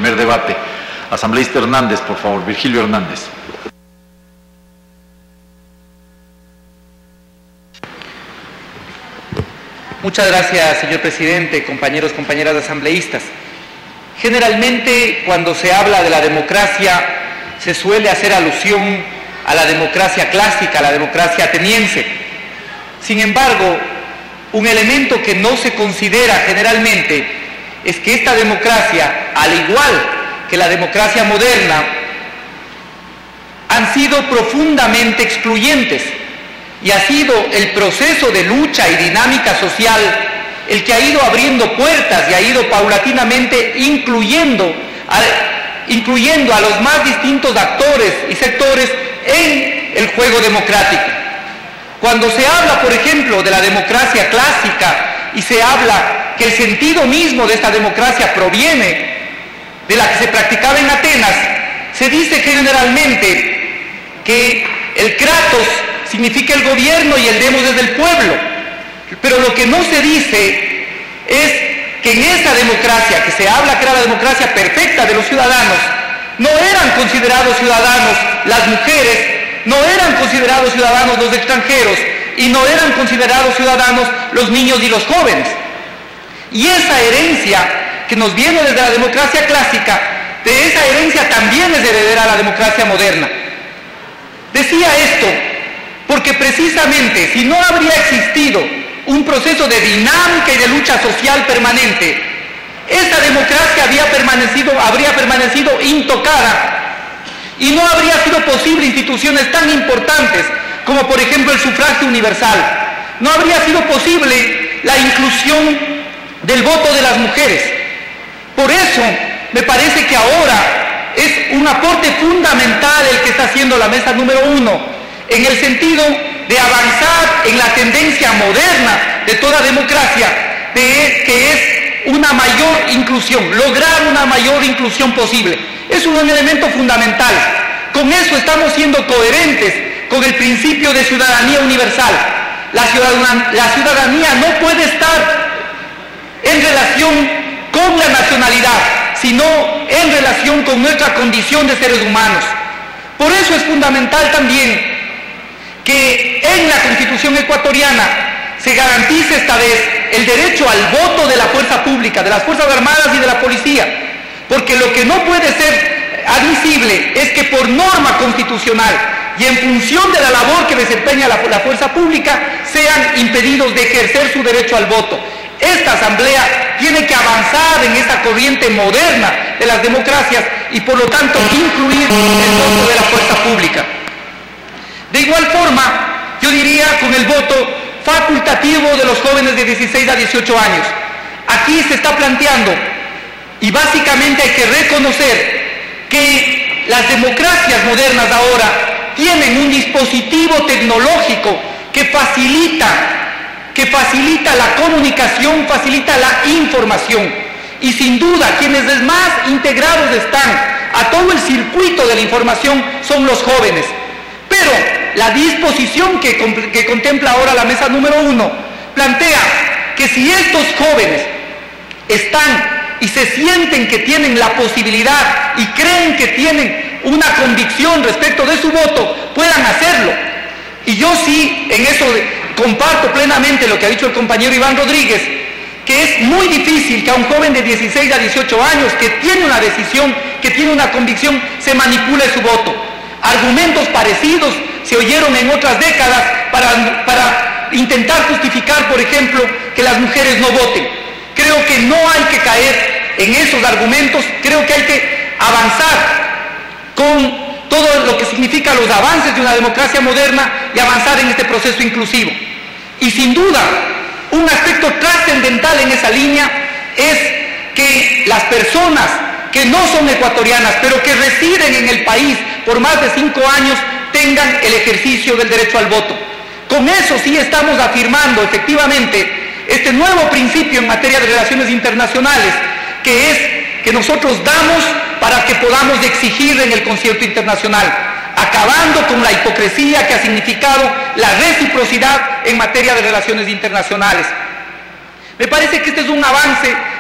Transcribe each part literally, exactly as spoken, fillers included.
primer debate. Asambleísta Hernández, por favor. Virgilio Hernández. Muchas gracias, señor presidente, compañeros, compañeras asambleístas. Generalmente, cuando se habla de la democracia, se suele hacer alusión a la democracia clásica, a la democracia ateniense. Sin embargo, un elemento que no se considera generalmente es que esta democracia, al igual que la democracia moderna, han sido profundamente excluyentes. Y ha sido el proceso de lucha y dinámica social el que ha ido abriendo puertas y ha ido paulatinamente incluyendo a, incluyendo a los más distintos actores y sectores en el juego democrático. Cuando se habla, por ejemplo, de la democracia clásica y se habla que el sentido mismo de esta democracia proviene de la que se practicaba en Atenas, se dice generalmente que el kratos significa el gobierno y el demos es del pueblo. Pero lo que no se dice es que en esa democracia, que se habla que era la democracia perfecta de los ciudadanos, no eran considerados ciudadanos las mujeres, no eran considerados ciudadanos los extranjeros y no eran considerados ciudadanos los niños y los jóvenes. Y esa herencia que nos viene desde la democracia clásica, de esa herencia también es heredera a la democracia moderna. Decía esto porque precisamente si no habría existido un proceso de dinámica y de lucha social permanente, esta democracia había permanecido, habría permanecido intocada y no habría sido posible instituciones tan importantes como por ejemplo el sufragio universal. No habría sido posible la inclusión del voto de las mujeres. Por eso me parece que ahora es un aporte fundamental el que está haciendo la mesa número uno, en el sentido de avanzar en la tendencia moderna de toda democracia, de, que es una mayor inclusión, lograr una mayor inclusión posible. Es un elemento fundamental. Con eso estamos siendo coherentes con el principio de ciudadanía universal. La ciudadanía, la ciudadanía no puede estar en relación con la nacionalidad, sino en relación con nuestra condición de seres humanos. Por eso es fundamental también que en la Constitución ecuatoriana se garantice esta vez el derecho al voto de la fuerza pública, de las Fuerzas Armadas y de la Policía, porque lo que no puede ser admisible es que por norma constitucional y en función de la labor que desempeña la, la fuerza pública sean impedidos de ejercer su derecho al voto. Esta Asamblea tiene que avanzar en esta corriente moderna de las democracias y por lo tanto incluir el voto de la fuerza pública. De igual forma, yo diría con el voto facultativo de los jóvenes de dieciséis a dieciocho años. Aquí se está planteando, y básicamente hay que reconocer que las democracias modernas ahora tienen un dispositivo tecnológico que facilita, que facilita la comunicación, facilita la información. Y sin duda, quienes más integrados están a todo el circuito de la información son los jóvenes. Pero la disposición que, que contempla ahora la mesa número uno plantea que si estos jóvenes están y se sienten que tienen la posibilidad y creen que tienen una convicción respecto de su voto, puedan hacerlo. Y yo sí, en eso comparto plenamente lo que ha dicho el compañero Iván Rodríguez, que es muy difícil que a un joven de dieciséis a dieciocho años que tiene una decisión, que tiene una convicción, se manipule su voto. Argumentos parecidos se oyeron en otras décadas para, para intentar justificar, por ejemplo, que las mujeres no voten. Creo que no hay que caer en esos argumentos, creo que hay que avanzar con todo lo que significa los avances de una democracia moderna y avanzar en este proceso inclusivo. Y sin duda, un aspecto trascendental en esa línea es que las personas que no son ecuatorianas, pero que residen en el país por más de cinco años, tengan el ejercicio del derecho al voto. Con eso sí estamos afirmando efectivamente este nuevo principio en materia de relaciones internacionales, que es que nosotros damos para que podamos exigir en el concierto internacional, acabando con la hipocresía que ha significado la reciprocidad en materia de relaciones internacionales. Me parece que este es un avance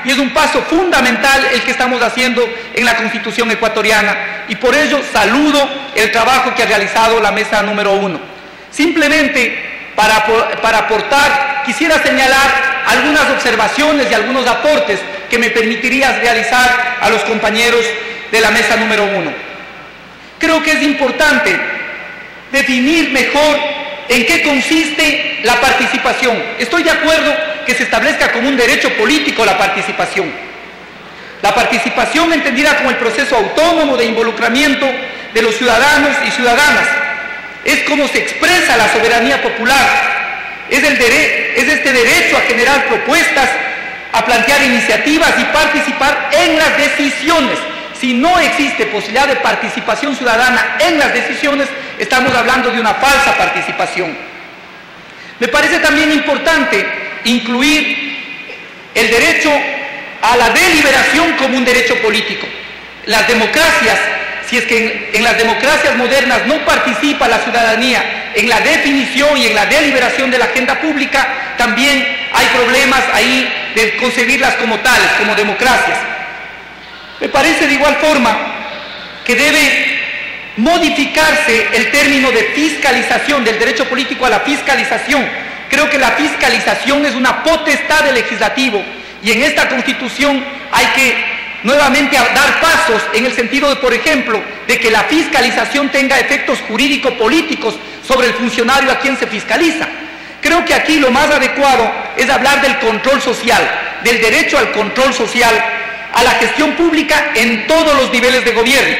y es un paso fundamental el que estamos haciendo en la Constitución ecuatoriana, y por ello saludo el trabajo que ha realizado la mesa número uno. Simplemente para, para aportar, quisiera señalar algunas observaciones y algunos aportes que me permitiría realizar a los compañeros de la mesa número uno. Creo que es importante definir mejor en qué consiste la participación. Estoy de acuerdo que se establezca como un derecho político la participación. La participación entendida como el proceso autónomo de involucramiento de los ciudadanos y ciudadanas. Es como se expresa la soberanía popular. Es, el dere- es este derecho a generar propuestas, a plantear iniciativas y participar en las decisiones. Si no existe posibilidad de participación ciudadana en las decisiones, estamos hablando de una falsa participación. Me parece también importante incluir el derecho a la deliberación como un derecho político. Las democracias, si es que en, en las democracias modernas no participa la ciudadanía en la definición y en la deliberación de la agenda pública, también hay problemas ahí de concebirlas como tales, como democracias. Me parece de igual forma que debe modificarse el término de fiscalización, del derecho político a la fiscalización. Creo que la fiscalización es una potestad del legislativo, y en esta Constitución hay que nuevamente dar pasos en el sentido de, por ejemplo, de que la fiscalización tenga efectos jurídico-políticos sobre el funcionario a quien se fiscaliza. Creo que aquí lo más adecuado es hablar del control social, del derecho al control social, a la gestión pública en todos los niveles de gobierno.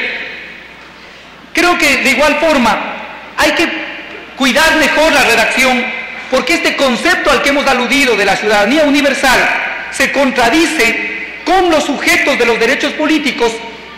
Creo que de igual forma hay que cuidar mejor la redacción, porque este concepto al que hemos aludido de la ciudadanía universal se contradice con los sujetos de los derechos políticos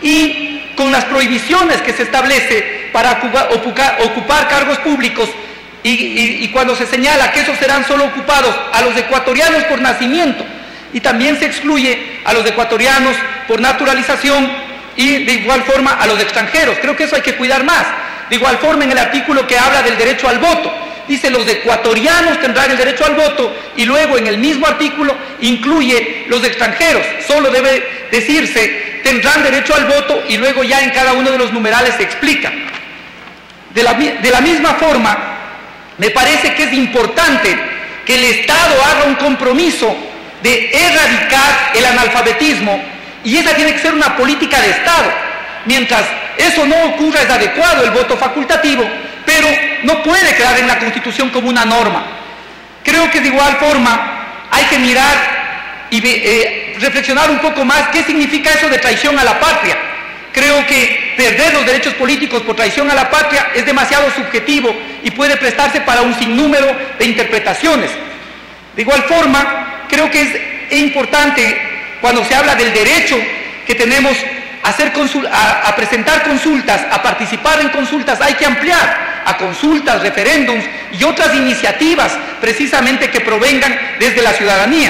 y con las prohibiciones que se establece para ocupar, ocupar cargos públicos, y, y, y cuando se señala que esos serán solo ocupados a los ecuatorianos por nacimiento, y también se excluye a los ecuatorianos por naturalización y de igual forma a los extranjeros. Creo que eso hay que cuidar más. De igual forma en el artículo que habla del derecho al voto, dice los ecuatorianos tendrán el derecho al voto, y luego en el mismo artículo incluye los extranjeros. Solo debe decirse tendrán derecho al voto y luego ya en cada uno de los numerales se explica. De la, de la misma forma, me parece que es importante que el Estado haga un compromiso de erradicar el analfabetismo, y esa tiene que ser una política de Estado. Mientras eso no ocurra, es adecuado el voto facultativo, pero no puede quedar en la Constitución como una norma. Creo que de igual forma hay que mirar y eh, reflexionar un poco más qué significa eso de traición a la patria. Creo que perder los derechos políticos por traición a la patria es demasiado subjetivo y puede prestarse para un sinnúmero de interpretaciones. De igual forma, creo que es importante, cuando se habla del derecho que tenemos a, hacer consul a, a presentar consultas, a participar en consultas, hay que ampliar a consultas, referéndums y otras iniciativas precisamente que provengan desde la ciudadanía.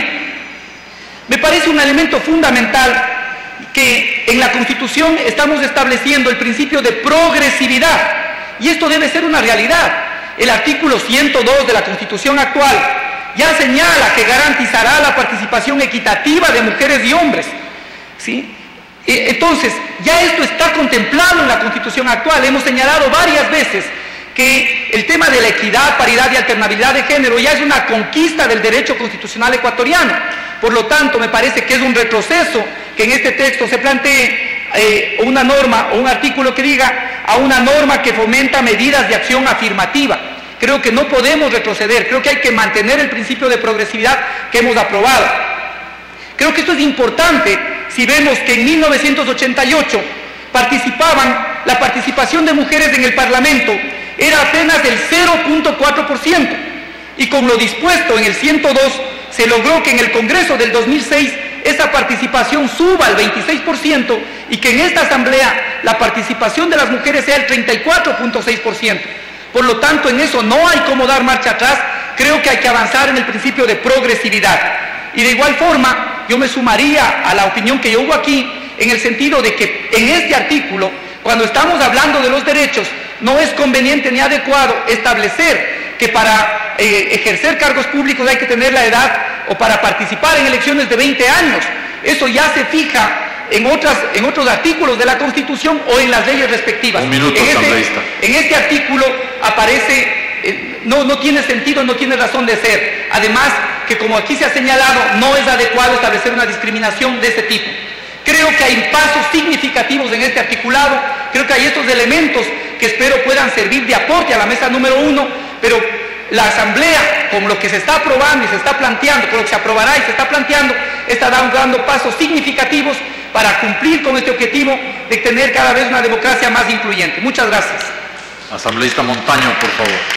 Me parece un elemento fundamental que en la Constitución estamos estableciendo el principio de progresividad, y esto debe ser una realidad. El artículo ciento dos de la Constitución actual ya señala que garantizará la participación equitativa de mujeres y hombres, ¿sí? Entonces, ya esto está contemplado en la Constitución actual. Hemos señalado varias veces que el tema de la equidad, paridad y alternabilidad de género ya es una conquista del derecho constitucional ecuatoriano. Por lo tanto, me parece que es un retroceso que en este texto se plantee eh, una norma o un artículo que diga a una norma que fomenta medidas de acción afirmativa. Creo que no podemos retroceder, creo que hay que mantener el principio de progresividad que hemos aprobado. Creo que esto es importante si vemos que en mil novecientos ochenta y ocho participaban, la participación de mujeres en el Parlamento era apenas del cero punto cuatro por ciento, y con lo dispuesto en el ciento dos se logró que en el Congreso del dos mil seis esa participación suba al veintiséis por ciento y que en esta Asamblea la participación de las mujeres sea el treinta y cuatro punto seis por ciento. Por lo tanto, en eso no hay cómo dar marcha atrás. Creo que hay que avanzar en el principio de progresividad. Y de igual forma, yo me sumaría a la opinión que yo hubo aquí, en el sentido de que en este artículo, cuando estamos hablando de los derechos, no es conveniente ni adecuado establecer que para eh, ejercer cargos públicos hay que tener la edad, o para participar en elecciones de veinte años. Eso ya se fija en, otras, en otros artículos de la Constitución o en las leyes respectivas. Un minuto, en, asambleísta. este, en este artículo aparece, eh, no, no tiene sentido, no tiene razón de ser. Además, que como aquí se ha señalado, no es adecuado establecer una discriminación de este tipo. Creo que hay pasos significativos en este articulado, creo que hay estos elementos que espero puedan servir de aporte a la mesa número uno, pero la Asamblea, con lo que se está aprobando y se está planteando, con lo que se aprobará y se está planteando, está dando pasos significativos para cumplir con este objetivo de tener cada vez una democracia más incluyente. Muchas gracias. Asambleísta Montaño, por favor.